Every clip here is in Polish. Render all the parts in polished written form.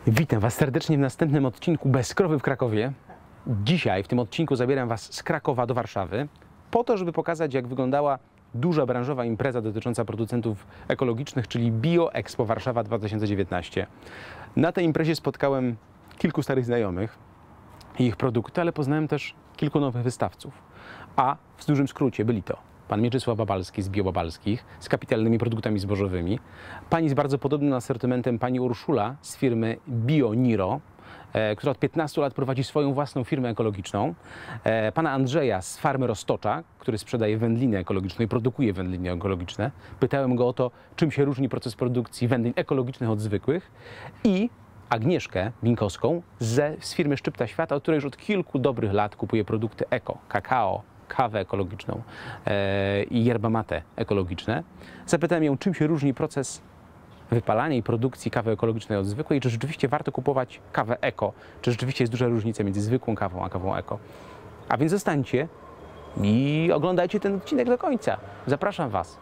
Witam Was serdecznie w następnym odcinku Bez krowy w Krakowie. Dzisiaj w tym odcinku zabieram Was z Krakowa do Warszawy po to, żeby pokazać, jak wyglądała duża branżowa impreza dotycząca producentów ekologicznych, czyli Bio Expo Warszawa 2019. Na tej imprezie spotkałem kilku starych znajomych i ich produkty, ale poznałem też kilku nowych wystawców. A w dużym skrócie byli to pan Mieczysław Babalski z Bio Babalskich, z kapitalnymi produktami zbożowymi, pani z bardzo podobnym asortymentem, pani Urszula z firmy Bio Niro, która od 15 lat prowadzi swoją własną firmę ekologiczną, pana Andrzeja z farmy Roztocza, który sprzedaje wędliny ekologiczne i produkuje wędliny ekologiczne. Pytałem go o to, czym się różni proces produkcji wędlin ekologicznych od zwykłych, i Agnieszkę Winkowską z firmy Szczypta Świata, od której już od kilku dobrych lat kupuje produkty eko, kakao, kawę ekologiczną i yerba mate ekologiczne. Zapytałem ją, czym się różni proces wypalania i produkcji kawy ekologicznej od zwykłej i czy rzeczywiście warto kupować kawę eko, czy rzeczywiście jest duża różnica między zwykłą kawą a kawą eko. A więc zostańcie i oglądajcie ten odcinek do końca. Zapraszam Was.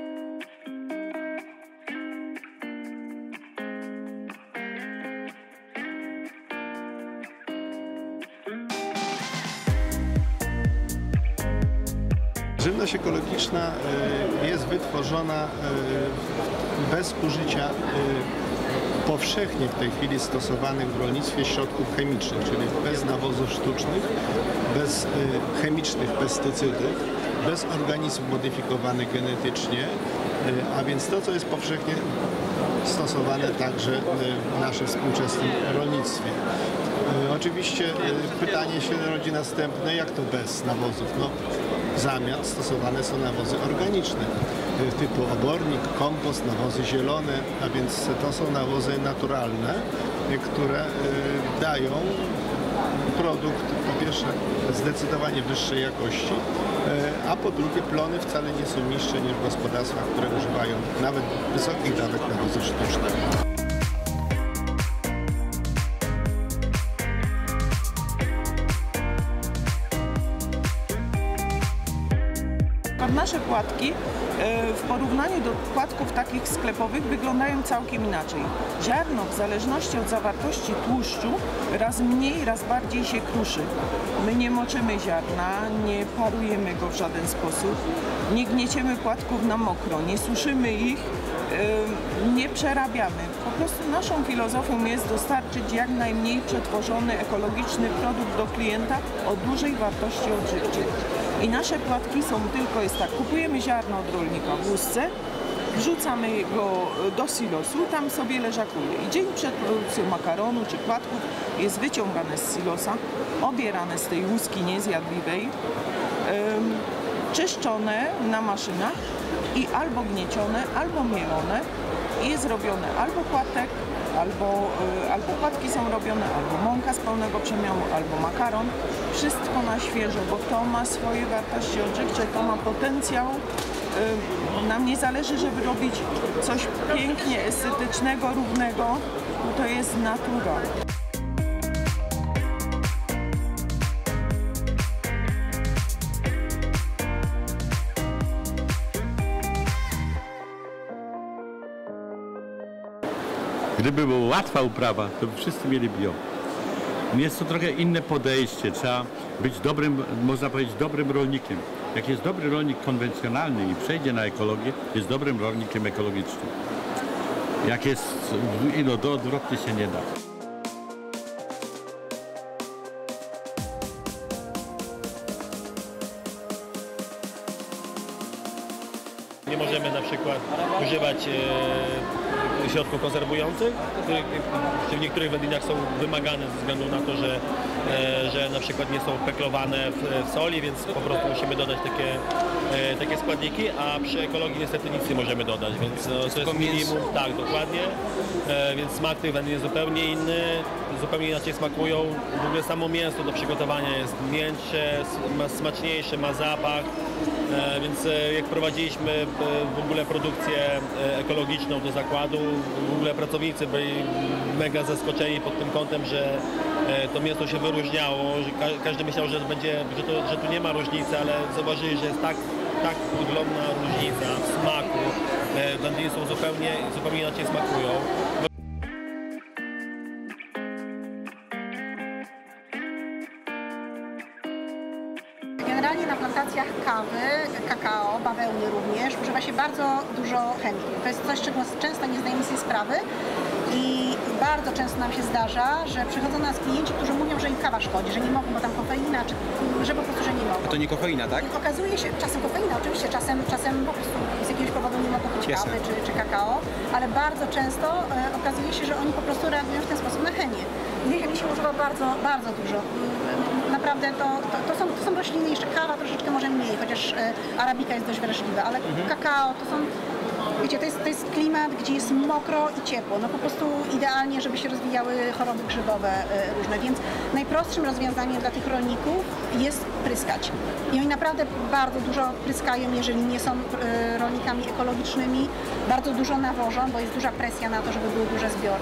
Żywność ekologiczna jest wytworzona bez użycia powszechnie w tej chwili stosowanych w rolnictwie środków chemicznych, czyli bez nawozów sztucznych, bez chemicznych pestycydów, bez organizmów modyfikowanych genetycznie, a więc to, co jest powszechnie stosowane także w naszym współczesnym rolnictwie. Oczywiście pytanie się rodzi następne, jak to bez nawozów? No, zamiast stosowane są nawozy organiczne typu obornik, kompost, nawozy zielone, a więc to są nawozy naturalne, które dają produkt po pierwsze zdecydowanie wyższej jakości, a po drugie plony wcale nie są niższe niż w gospodarstwach, które używają nawet wysokich dawek nawozów sztucznych. Nasze płatki w porównaniu do płatków takich sklepowych wyglądają całkiem inaczej. Ziarno w zależności od zawartości tłuszczu raz mniej, raz bardziej się kruszy. My nie moczymy ziarna, nie parujemy go w żaden sposób, nie gnieciemy płatków na mokro, nie suszymy ich, nie przerabiamy. Po prostu naszą filozofią jest dostarczyć jak najmniej przetworzony, ekologiczny produkt do klienta o dużej wartości odżywczej. I nasze płatki są tylko, jest tak, kupujemy ziarno od rolnika w łusce, wrzucamy go do silosu, tam sobie leżakuje. I dzień przed produkcją makaronu czy płatków jest wyciągane z silosa, obierane z tej łuski niezjadliwej, czyszczone na maszynach i albo gniecione, albo mielone. I jest robione albo płatek, albo płatki są robione, albo mąka z pełnego przemiału, albo makaron. Wszystko na świeżo, bo to ma swoje wartości odżywcze, to ma potencjał. Nam nie zależy, żeby robić coś pięknie estetycznego, równego, bo to jest natura. Gdyby była łatwa uprawa, to by wszyscy mieli bio. Jest to trochę inne podejście. Trzeba być dobrym, można powiedzieć, dobrym rolnikiem. Jak jest dobry rolnik konwencjonalny i przejdzie na ekologię, jest dobrym rolnikiem ekologicznym. Jak jest, to odwrotnie się nie da. Nie możemy na przykład używać środków konserwujących, które w niektórych wędlinach są wymagane ze względu na to, że na przykład nie są peklowane w soli, więc po prostu musimy dodać takie składniki, a przy ekologii niestety nic nie możemy dodać, więc to jest minimum. Tak, dokładnie, więc smak tych wędlin jest zupełnie inny, zupełnie inaczej smakują. W ogóle samo mięso do przygotowania jest miętsze, smaczniejsze, ma zapach. Więc jak prowadziliśmy w ogóle produkcję ekologiczną do zakładu, w ogóle pracownicy byli mega zaskoczeni pod tym kątem, że to mięso się wyróżniało, że każdy myślał, że tu nie ma różnicy, ale zauważyli, że jest tak ogromna różnica w smaku. Wędliny są zupełnie inaczej smakują. generalnie na plantacjach kawy, kakao, bawełny również używa się bardzo dużo chemii. To jest coś, czego często nie zdajemy sobie sprawy i bardzo często nam się zdarza, że przychodzą do nas klienci, którzy mówią, że im kawa szkodzi, że nie mogą, bo tam kofeina, czy że po prostu, że nie mogą. To nie kofeina, tak? I okazuje się, czasem kofeina, oczywiście, czasem po prostu z jakiegoś powodu nie mogą pić Jasne. kawy czy kakao, ale bardzo często okazuje się, że oni po prostu reagują w ten sposób na chemię. I tej chemii się używa bardzo, bardzo dużo. Naprawdę to są rośliny, jeszcze kawa troszeczkę może mniej, chociaż arabika jest dość wrażliwa, ale kakao to są, wiecie, to jest klimat, gdzie jest mokro i ciepło, no po prostu idealnie, żeby się rozwijały choroby grzybowe różne, więc najprostszym rozwiązaniem dla tych rolników jest pryskać. I oni naprawdę bardzo dużo pryskają, jeżeli nie są rolnikami ekologicznymi, bardzo dużo nawożą, bo jest duża presja na to, żeby były duże zbiory.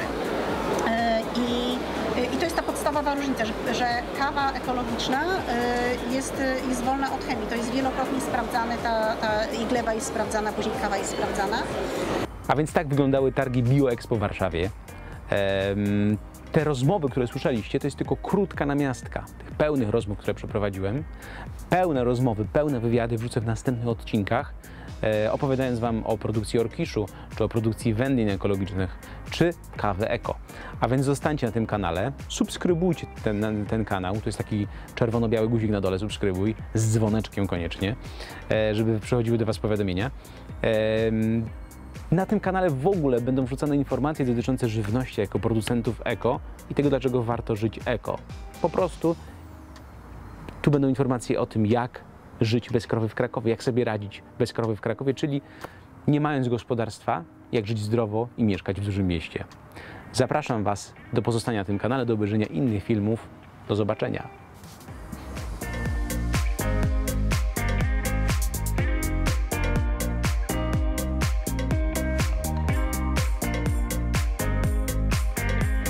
I to jest ta podstawowa różnica, że kawa ekologiczna jest wolna od chemii. To jest wielokrotnie sprawdzane, i gleba jest sprawdzana, później kawa jest sprawdzana. A więc tak wyglądały targi BioExpo w Warszawie. Te rozmowy, które słyszeliście, to jest tylko krótka namiastka tych pełnych rozmów, które przeprowadziłem. Pełne rozmowy, pełne wywiady wrzucę w następnych odcinkach, opowiadając Wam o produkcji orkiszu, czy o produkcji wędlin ekologicznych, czy kawy eko. A więc zostańcie na tym kanale, subskrybujcie ten kanał, to jest taki czerwono-biały guzik na dole, subskrybuj, z dzwoneczkiem koniecznie, żeby przychodziły do Was powiadomienia. Na tym kanale w ogóle będą wrzucane informacje dotyczące żywności eko, producentów eko i tego, dlaczego warto żyć eko. Po prostu tu będą informacje o tym, jak żyć bez krowy w Krakowie, jak sobie radzić bez krowy w Krakowie, czyli nie mając gospodarstwa, jak żyć zdrowo i mieszkać w dużym mieście. Zapraszam Was do pozostania na tym kanale, do obejrzenia innych filmów. Do zobaczenia.